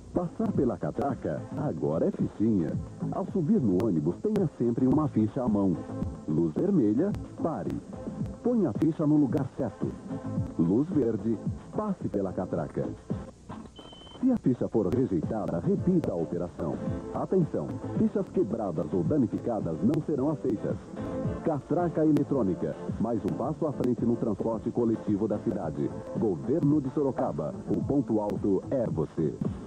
Passar pela catraca agora é fichinha. Ao subir no ônibus, tenha sempre uma ficha à mão. Luz vermelha, pare. Ponha a ficha no lugar certo. Luz verde, passe pela catraca. Se a ficha for rejeitada, repita a operação. Atenção, fichas quebradas ou danificadas não serão aceitas. Catraca eletrônica, mais um passo à frente no transporte coletivo da cidade. Governo de Sorocaba, o ponto alto é você.